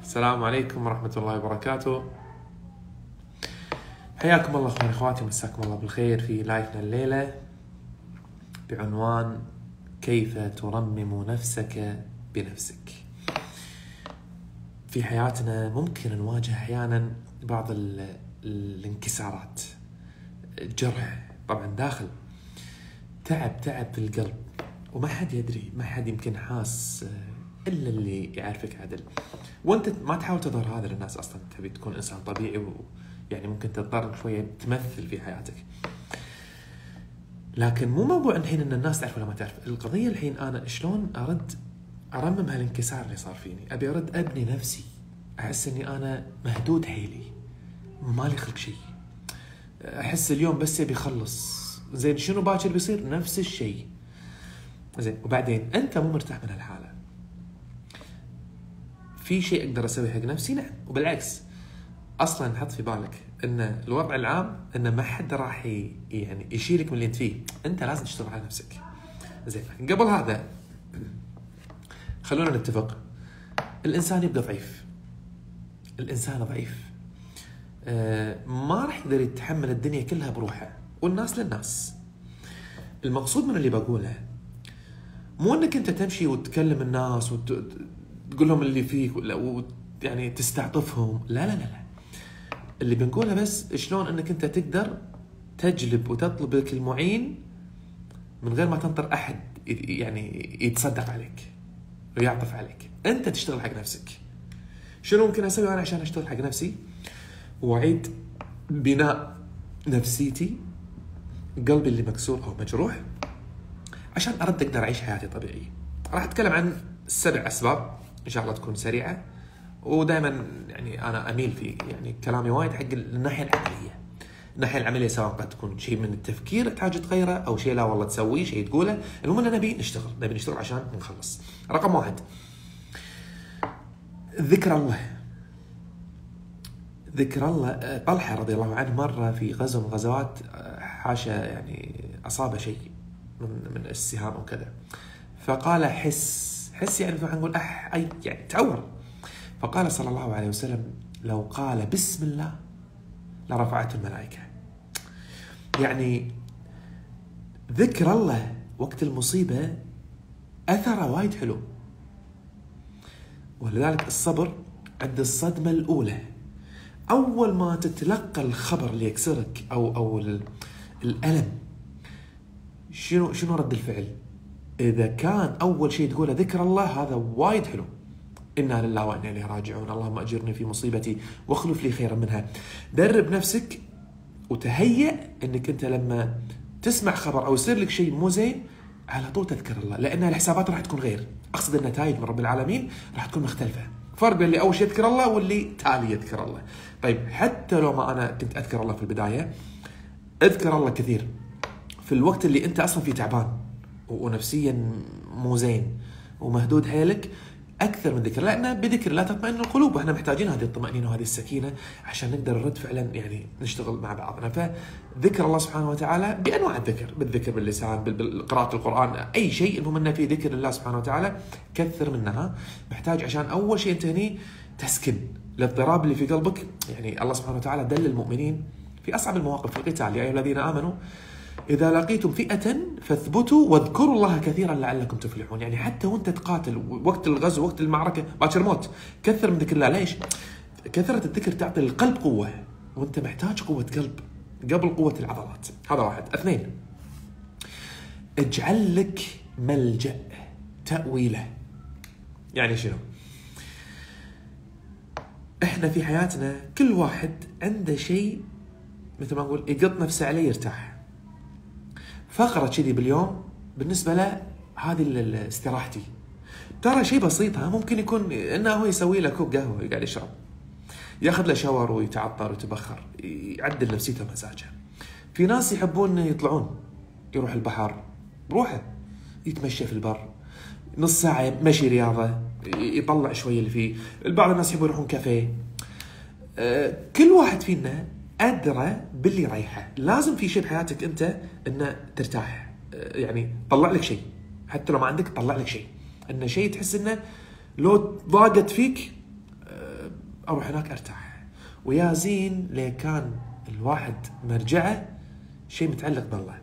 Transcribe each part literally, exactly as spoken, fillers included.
السلام عليكم ورحمة الله وبركاته. حياكم الله اخواني اخواتي، مساكم الله بالخير في لايفنا الليلة بعنوان كيف ترمم نفسك بنفسك. في حياتنا ممكن نواجه احيانا بعض الانكسارات، جرح طبعا داخل، تعب تعب في القلب، وما حد يدري، ما حد يمكن حاس إلا اللي يعرفك عدل. وانت ما تحاول تظهر هذا للناس أصلا، تبي تكون إنسان طبيعي، ويعني ممكن تضطر شوية تمثل في حياتك. لكن مو موضوع الحين إن الناس تعرف ولا ما تعرف، القضية الحين أنا شلون أرد أرمم هالانكسار اللي صار فيني. أبي أرد أبني نفسي، أحس إني أنا مهدود حيلي، مالي خلق شيء، أحس اليوم بس يبي يخلص، زين شنو باكر بيصير نفس الشيء، زين. وبعدين أنت مو مرتاح من هالحالة، في شيء أقدر أسوي حق نفسي؟ نعم. وبالعكس أصلاً حط في بالك إن الوضع العام إن ما حد راح يعني يشيلك من اللي أنت فيه، أنت لازم تشتغل على نفسك. زين، قبل هذا خلونا نتفق، الإنسان يبقى ضعيف، الإنسان ضعيف آه ما راح يقدر يتحمل الدنيا كلها بروحه، والناس للناس. المقصود من اللي بقوله مو إنك أنت تمشي وتكلم الناس وت... تقول لهم اللي فيك ويعني تستعطفهم، لا لا لا لا. اللي بنقوله بس شلون انك انت تقدر تجلب وتطلب لك المعين من غير ما تنطر احد يعني يتصدق عليك ويعطف عليك. انت تشتغل حق نفسك. شنو ممكن اسوي انا عشان اشتغل حق نفسي واعيد بناء نفسيتي، قلبي اللي مكسور او مجروح، عشان ارد اقدر اعيش حياتي طبيعي؟ راح اتكلم عن سبع اسباب ان شاء الله تكون سريعه، ودائما يعني انا اميل في يعني كلامي وايد حق الناحيه العمليه. الناحيه العمليه سواء قد تكون شيء من التفكير تحتاج تغيره، او شيء لا والله تسويه، شيء تقوله، المهم اننا نبي نشتغل نبي نشتغل عشان نخلص. رقم واحد، ذكر الله. ذكر الله. طلحه رضي الله عنه مره في غزو من غزوات، حاشا يعني اصاب شيء من من السهام وكذا، فقال حس حس يعني مثل ما نقول اح اي يعني تعور. فقال صلى الله عليه وسلم لو قال بسم الله لرفعته الملائكة. يعني ذكر الله وقت المصيبة أثره وايد حلو. ولذلك الصبر عند الصدمة الأولى، أول ما تتلقى الخبر اللي يكسرك أو أو الألم، شنو شنو رد الفعل؟ إذا كان أول شيء تقوله ذكر الله، هذا وايد حلو. إنا لله وإنا إليه راجعون، اللهم أجرني في مصيبتي واخلف لي خيرا منها. درب نفسك وتهيأ إنك أنت لما تسمع خبر أو يصير لك شيء مو زين على طول تذكر الله، لأن الحسابات راح تكون غير. أقصد النتائج من رب العالمين راح تكون مختلفة. فرق بين اللي أول شيء يذكر الله واللي تالي يذكر الله. طيب حتى لو ما أنا كنت أذكر الله في البداية، اذكر الله كثير في الوقت اللي أنت أصلا فيه تعبان ونفسيا مو زين ومهدود حيلك، أكثر من ذكر، لأن بذكر لا تطمئن القلوب، وإحنا محتاجين هذه الطمأنينة وهذه السكينة عشان نقدر نرد فعلا يعني نشتغل مع بعضنا. فذكر الله سبحانه وتعالى بأنواع الذكر، بالذكر باللسان، بالقراءة القرآن، أي شيء المهم أنه في ذكر الله سبحانه وتعالى كثر منها. محتاج عشان أول شيء أنت هني تسكن الاضطراب اللي في قلبك. يعني الله سبحانه وتعالى دل المؤمنين في أصعب المواقف في القتال، يا أيها الذين آمنوا إذا لقيتم فئة فاثبتوا واذكروا الله كثيرا لعلكم تفلحون. يعني حتى وانت تقاتل وقت الغزو وقت المعركة باكر موت، كثر من ذكر الله. ليش؟ كثرة الذكر تعطي القلب قوة، وانت محتاج قوة قلب قبل قوة العضلات. هذا واحد. اثنين، اجعل لك ملجأ، تأويله. يعني شنو؟ احنا في حياتنا كل واحد عنده شيء مثل ما نقول يقط نفسه عليه يرتاح. فقرة كذي باليوم بالنسبة له هذه استراحتي. ترى شيء بسيط، ها ممكن يكون انه هو يسوي له كوب قهوة يقعد يشرب، ياخذ له شاور ويتعطر ويتبخر، يعدل نفسيته ومزاجه. في ناس يحبون يطلعون، يروح البحر بروحه، يتمشى في البر نص ساعة مشي رياضة، يطلع شوية اللي فيه. بعض الناس يحبون يروحون كافيه. أه كل واحد فينا أدرى باللي رايحه. لازم في شيء بحياتك أنت إنه ترتاح، يعني طلع لك شيء، حتى لو ما عندك طلع لك شيء، إنه شيء تحس إنه لو ضاقت فيك اروح هناك ارتاح. ويا زين ليه كان الواحد مرجعه شيء متعلق بالله،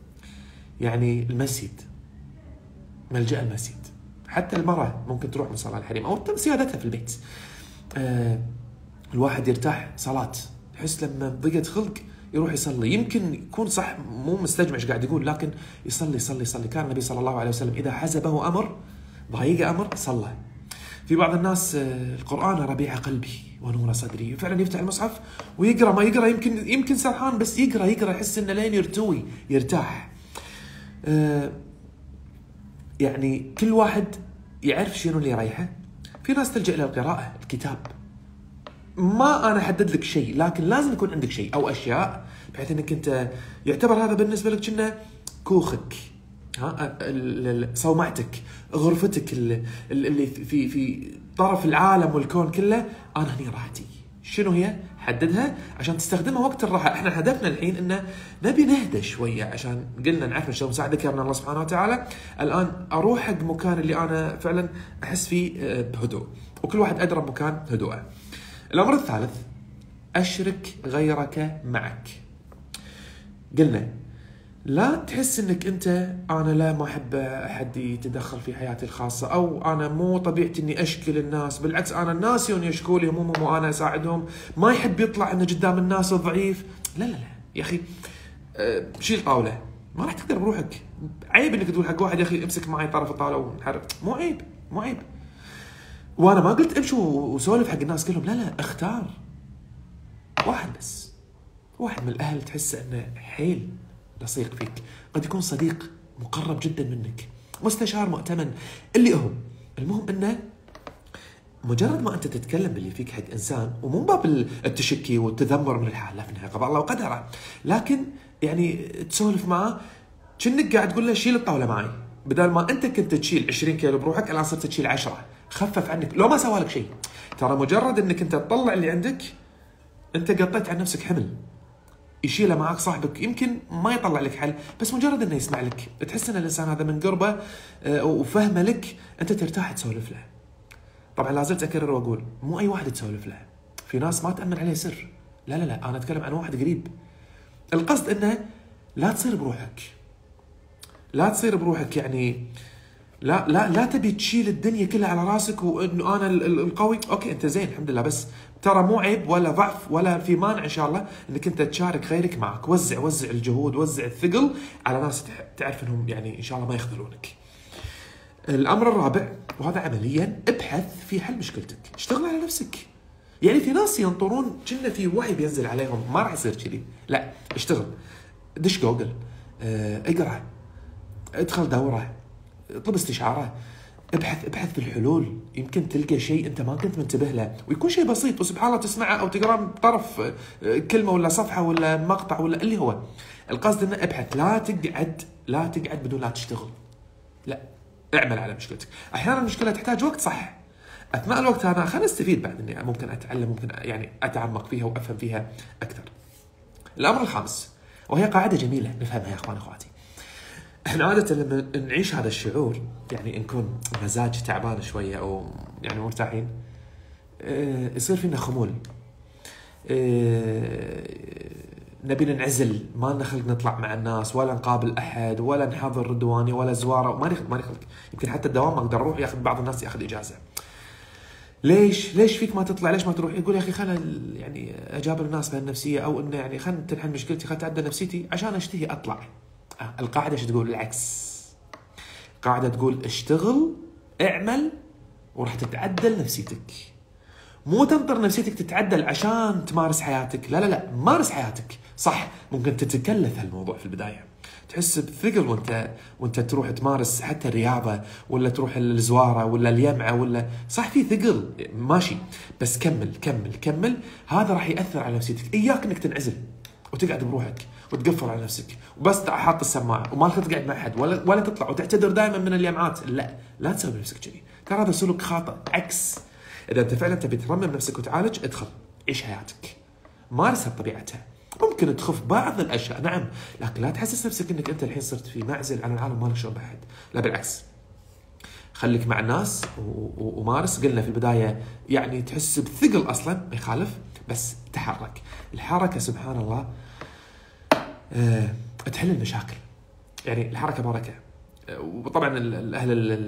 يعني المسجد، ملجأ المسجد. حتى المرأة ممكن تروح مصلى الحريم او تم سيادتها في البيت. آه الواحد يرتاح صلاة، يحس لما ضيقت خلق يروح يصلي. يمكن يكون صح مو مستجمع ايش قاعد يقول، لكن يصلي يصلي يصلي. كان النبي صلى الله عليه وسلم اذا حزبه امر، ضايق امر، صلى. في بعض الناس القرآن ربيع قلبي ونور صدري، فعلا يفتح المصحف ويقرا، ما يقرا يمكن يمكن سرحان، بس يقرا يقرا يحس انه لين يرتوي يرتاح. آه يعني كل واحد يعرف شنو اللي يريحه. في ناس تلجأ الى القراءة، الكتاب. ما انا احدد لك شيء، لكن لازم يكون عندك شيء او اشياء بحيث انك انت يعتبر هذا بالنسبه لك كأنه كوخك، ها، صومعتك، غرفتك اللي في في طرف العالم والكون كله. انا هني راحتي شنو هي؟ حددها عشان تستخدمها وقت الراحه. احنا هدفنا الحين انه نبي نهدى شويه، عشان قلنا نعرف شلون نساعد ذكرنا الله سبحانه وتعالى. الان اروح حق مكان اللي انا فعلا احس فيه بهدوء، وكل واحد ادرى بمكان هدوءه. الامر الثالث، اشرك غيرك معك. قلنا لا تحس انك انت انا لا ما احب احد يتدخل في حياتي الخاصه، او انا مو طبيعتي اني اشكي للناس، بالعكس انا الناس يون يشكوا لي همومهم وانا اساعدهم، ما يحب يطلع انه قدام الناس الضعيف. لا لا لا يا اخي، أه شيل طاوله، ما راح تقدر بروحك. عيب انك تقول حق واحد يا اخي امسك معي طرف الطاوله ونحرك، مو عيب مو عيب. وانا ما قلت امشي وسولف حق الناس كلهم، لا لا، اختار واحد بس، واحد من الاهل تحس انه حيل لصيق فيك، قد يكون صديق مقرب جدا منك، مستشار مؤتمن، اللي هو المهم انه مجرد ما انت تتكلم باللي فيك حق انسان، ومو باب التشكي والتذمر من الحال، لا، في النهايه قضاء الله وقدره، لكن يعني تسولف معاه كأنك قاعد تقول له شيل الطاوله معي، بدل ما انت كنت تشيل عشرين كيلو بروحك الان صرت تشيل عشرة، خفف عنك لو ما سوى لك شيء. ترى مجرد انك انت تطلع اللي عندك انت قطيت عن نفسك حمل. يشيله معك صاحبك يمكن ما يطلع لك حل، بس مجرد انه يسمع لك تحس ان الانسان هذا من قربه وفهمه لك انت ترتاح تسولف له. طبعا لازلت اكرر واقول مو اي واحد تسولف له، في ناس ما تامن عليه سر، لا لا لا، انا اتكلم عن واحد قريب. القصد انه لا تصير بروحك، لا تصير بروحك يعني لا لا لا تبي تشيل الدنيا كلها على راسك وانه انا القوي. اوكي انت زين الحمد لله، بس ترى مو عيب ولا ضعف ولا في مانع ان شاء الله انك انت تشارك غيرك معك. وزع وزع الجهود، وزع الثقل على ناس تعرف انهم يعني ان شاء الله ما يخذلونك. الامر الرابع وهذا عمليا، ابحث في حل مشكلتك، اشتغل على نفسك. يعني في ناس ينطرون كنا في وحي بينزل عليهم، ما راح يصير كذي، لا اشتغل، دش جوجل، اه اقرا، ادخل دوره، اطلب استشاره، ابحث ابحث في الحلول، يمكن تلقى شيء انت ما كنت منتبه له، ويكون شيء بسيط وسبحان الله تسمعه او تقراه بطرف كلمه ولا صفحه ولا مقطع ولا اللي هو. القصد انه ابحث، لا تقعد لا تقعد بدون لا تشتغل، لا اعمل على مشكلتك. احيانا المشكله تحتاج وقت، صح، اثناء الوقت انا خلينا نستفيد بعد اني ممكن اتعلم، ممكن يعني اتعمق فيها وافهم فيها اكثر. الامر الخامس وهي قاعده جميله نفهمها يا اخوان اخواتي. احنا عادة لما نعيش هذا الشعور، يعني نكون مزاج تعبان شوية او يعني مرتاحين، اه يصير فينا خمول، اه نبي ننعزل، ما لنا خلق نطلع مع الناس ولا نقابل احد ولا نحضر ردواني ولا زواره، ما نخلق ما نخلق يمكن حتى الدوام ما اقدر اروح، ياخذ بعض الناس ياخذ اجازه. ليش ليش فيك ما تطلع؟ ليش ما تروح؟ يقول يا اخي خل يعني اجابر الناس بهالنفسيه، او انه يعني خل تنحل مشكلتي، خل تعدل نفسيتي عشان اشتهي اطلع. آه القاعده ايش تقول؟ العكس، قاعده تقول اشتغل، اعمل، وراح تتعدل نفسيتك. مو تنطر نفسيتك تتعدل عشان تمارس حياتك، لا لا لا، مارس حياتك، صح ممكن تتكلف هالموضوع في البدايه، تحس بثقل وانت وانت تروح تمارس حتى الرياضه ولا تروح الزواره ولا اليمعه ولا، صح في ثقل ماشي، بس كمل كمل كمل، هذا راح ياثر على نفسيتك. اياك انك تنعزل وتقعد بروحك وتقفل على نفسك وبس حاط السماعه وما تقعد مع حد ولا ولا تطلع وتعتذر دائما من اليمعات، لا لا تسوي بنفسك كذي، ترى هذا سلوك خاطئ. عكس، اذا انت فعلا تبي ترمم نفسك وتعالج، ادخل عيش حياتك، مارسها بطبيعتها. ممكن تخف بعض الاشياء نعم، لكن لا تحسس نفسك انك انت الحين صرت في معزل عن العالم، ما لك شغل بأحد، لا بالعكس. خليك مع الناس ومارس. قلنا في البداية يعني تحس بثقل أصلا ما يخالف، بس تحرك. الحركة سبحان الله أه تحل المشاكل، يعني الحركة بركة. وطبعا الأهل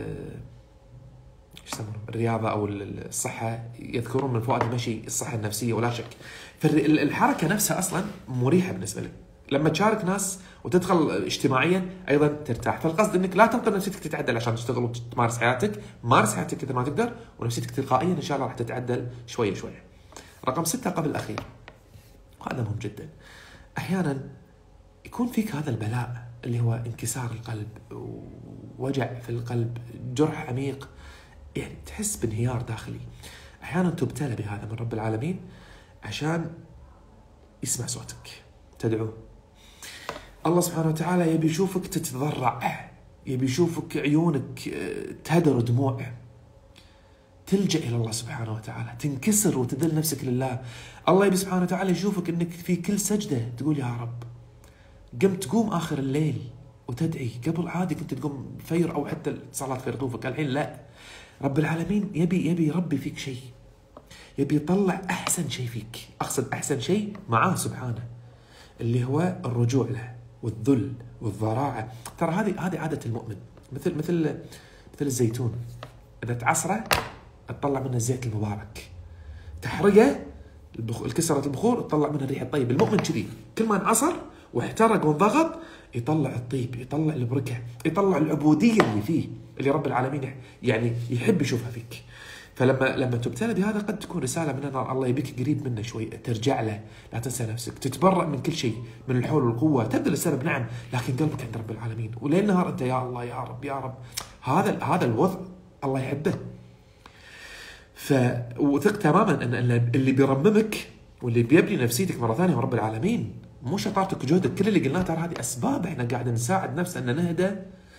الرياضة أو الصحة يذكرون من فوائد المشي الصحة النفسية ولا شك. فالحركة نفسها أصلا مريحة بالنسبة لك. لما تشارك ناس وتدخل اجتماعيا أيضا ترتاح. فالقصد أنك لا تنطر نفسيتك تتعدل عشان تشتغل وتمارس حياتك. مارس حياتك كثر ما تقدر، ونفسيتك تلقائيا إن شاء الله راح تتعدل شوية شوية. رقم ستة قبل الأخير، وهذا مهم جدا. أحيانا يكون فيك هذا البلاء اللي هو انكسار القلب، ووجع في القلب، جرح عميق، يعني تحس بانهيار داخلي. أحيانا تبتلى بهذا من رب العالمين عشان يسمع صوتك، تدعوه. الله سبحانه وتعالى يبي يشوفك تتضرع، يبي يشوفك عيونك تهدر دموع، تلجأ إلى الله سبحانه وتعالى، تنكسر وتذل نفسك لله. الله يبي سبحانه وتعالى يشوفك أنك في كل سجدة تقول يا رب. قمت تقوم آخر الليل وتدعي، قبل عادي كنت تقوم فير أو حتى صلاة خير طوفك، الحين لا. رب العالمين يبي يبي يربي فيك شيء، يبي يطلع أحسن شيء فيك. أقصد أحسن شيء معاه سبحانه، اللي هو الرجوع له والذل والضراعة. ترى هذه هذه عادة المؤمن، مثل مثل مثل الزيتون، إذا تعصره تطلع منه الزيت المبارك، تحرقه الكسرة البخور تطلع منه الريح الطيب. المؤمن كذي، كل ما انعصر واحترق وانضغط يطلع الطيب، يطلع البركة، يطلع العبودية اللي فيه، اللي رب العالمين يعني يحب يشوفها فيك. فلما لما تبتلى بهذا قد تكون رسالة من الله يبيك قريب منه شوي، ترجع له، لا تنسى نفسك، تتبرأ من كل شيء، من الحول والقوة. تبذل السبب نعم، لكن قلبك عند رب العالمين، وليل نهار أنت يا الله يا رب يا رب. هذا هذا الوضع الله يحبه. ف وثق تماما أن اللي بيرممك واللي بيبني نفسيتك مرة ثانية هو رب العالمين، مو شطارتك وجهدك. كل اللي قلناه ترى هذه أسباب احنا قاعد نساعد نفسنا أن نهدى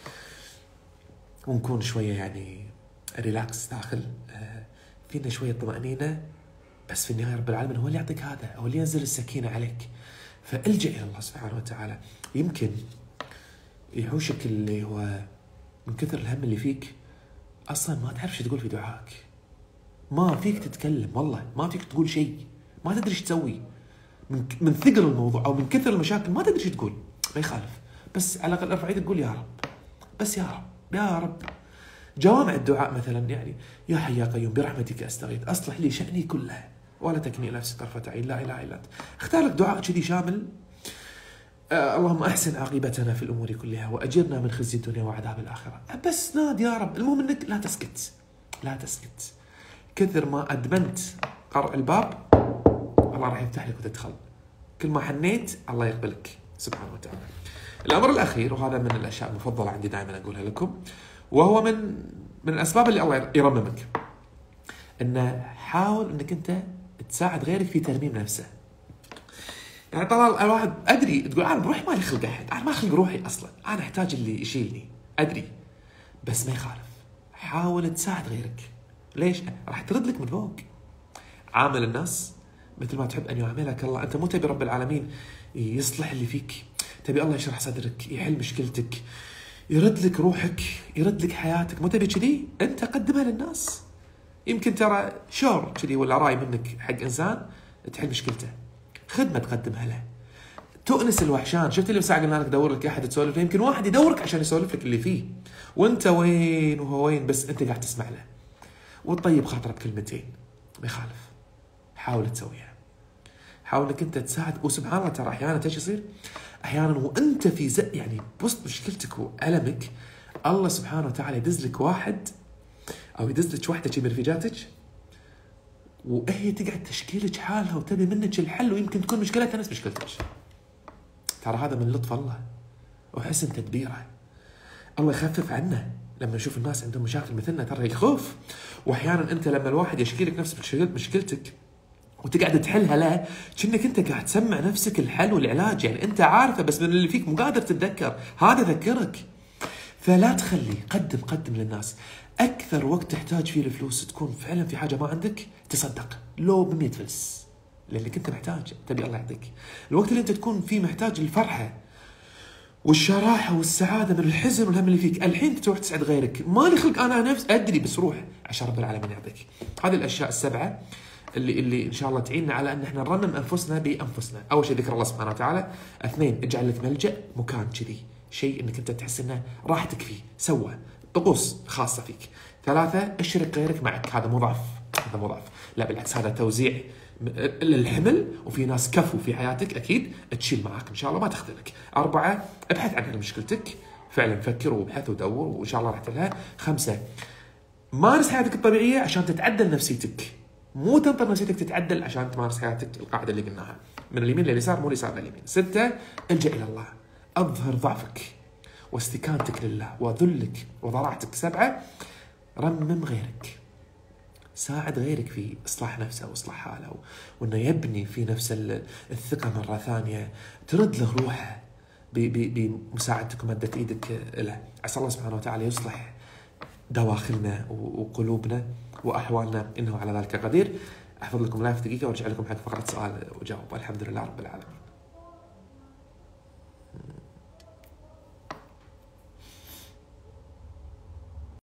ونكون شوية يعني ريلاكس داخل، فينا شوية طمأنينة. بس في النهاية رب العالمين هو اللي يعطيك هذا، هو اللي ينزل السكينة عليك. فالجأ إلى الله سبحانه وتعالى. يمكن يحوشك اللي هو من كثر الهم اللي فيك أصلا ما تعرف شو تقول في دعائك، ما فيك تتكلم، والله ما فيك تقول شيء، ما تدري ايش تسوي من من ثقل الموضوع او من كثر المشاكل، ما تدري ايش تقول. ما يخالف، بس على الاقل ارفع ايدك تقول يا رب، بس يا رب يا رب. جوامع الدعاء مثلا يعني يا حي يا قيوم برحمتك استغيث اصلح لي شأني كله ولا تكني نفسي طرفة عين لا اله الا انت. اختار لك دعاء كذي شامل. آه اللهم احسن عاقبتنا في الامور كلها واجرنا من خزي الدنيا وعذاب الاخره. بس ناد يا رب. المهم انك لا تسكت، لا تسكت. كثر ما ادمنت قرع الباب الله راح يفتح لك وتدخل. كل ما حنيت الله يقبلك سبحانه وتعالى. الامر الاخير، وهذا من الاشياء المفضله عندي دائما اقولها لكم، وهو من من الاسباب اللي الله يرممك، انه حاول انك انت تساعد غيرك في ترميم نفسه. يعني طبعا الواحد ادري تقول انا بروحي ما لي خلق احد، انا ما اخلق روحي اصلا، انا احتاج اللي يشيلني، ادري، بس ما يخالف حاول تساعد غيرك. ليش؟ راح ترد لك من فوق. عامل الناس مثل ما تحب ان يعاملك الله. انت مو تبي رب العالمين يصلح اللي فيك، تبي الله يشرح صدرك، يحل مشكلتك، يرد لك روحك، يرد لك حياتك. مو تبي كذي؟ انت قدمها للناس. يمكن ترى شور كذي ولا راي منك حق انسان تحل مشكلته، خدمه تقدمها له، تؤنس الوحشان. شفت اللي مساعد قلنا لك دور لك احد تسولف له، يمكن واحد يدورك عشان يسولف لك اللي فيه وانت وين وهو وين، بس انت قاعد تسمع له وتطيب خاطره بكلمتين. ما يخالف، حاول تسويها، حاول انك انت تساعد. وسبحان الله ترى احيانا ايش يصير؟ احيانا وانت في زق يعني بوسط مشكلتك والمك، الله سبحانه وتعالى يدز لك واحد او يدز لك واحده من رفيجاتك وهي تقعد تشكي لك حالها وتبي منك الحل، ويمكن تكون مشكلتها نفس مشكلتك. ترى هذا من لطف الله وحسن تدبيره. الله يخفف عنا لما نشوف الناس عندهم مشاكل مثلنا، ترى يخوف. واحيانا انت لما الواحد يشكي لك نفس مشكلتك وتقعد تحلها له، كأنك انت قاعد تسمع نفسك الحل والعلاج، يعني انت عارفه بس من اللي فيك مو قادر تتذكر، هذا ذكرك. فلا تخلي، قدم قدم للناس. اكثر وقت تحتاج فيه الفلوس تكون فعلا في حاجه ما عندك، تصدق لو ب مية فلس لانك انت محتاج، تبي الله يعطيك. الوقت اللي انت تكون فيه محتاج الفرحه والشراحه والسعاده من الحزن والهم اللي فيك. الحين تروح تسعد غيرك، مالي خلق انا نفس ادري، بس روح عشان رب العالمين يعطيك. هذه الاشياء السبعه اللي اللي ان شاء الله تعيننا على ان احنا نرنم انفسنا بانفسنا. اول شيء ذكر الله سبحانه وتعالى. اثنين، اجعل لك ملجأ، مكان كذي، شيء انك انت تحس انه راحتك فيه، سوى طقوس خاصه فيك. ثلاثه، اشرك غيرك معك. هذا مو ضعف، هذا مو ضعف، لا بالعكس، هذا توزيع للحمل، وفي ناس كفوا في حياتك اكيد تشيل معاك ان شاء الله ما تخذلك. اربعه، ابحث عن مشكلتك، فعلا فكر وابحث ودور وان شاء الله راح تحلها. خمسه، مارس حياتك الطبيعيه عشان تتعدل نفسيتك، مو تنطر نفسيتك تتعدل عشان تمارس حياتك. القاعده اللي قلناها من اليمين لليسار مو اليسار لليمين. سته، الجا الى الله، اظهر ضعفك واستكانتك لله وذلك وضراعتك. سبعه، رمم غيرك، ساعد غيرك في إصلاح نفسه وإصلاح حاله، وإنه يبني في نفس الثقة مرة ثانية، ترد له روحه بمساعدتك ومدة إيدك له. عسى الله سبحانه وتعالى يصلح دواخلنا وقلوبنا وأحوالنا، إنه على ذلك قدير. أحفظ لكم لايف دقيقة وارجع لكم حق فقرة سؤال وجواب. الحمد لله رب العالمين.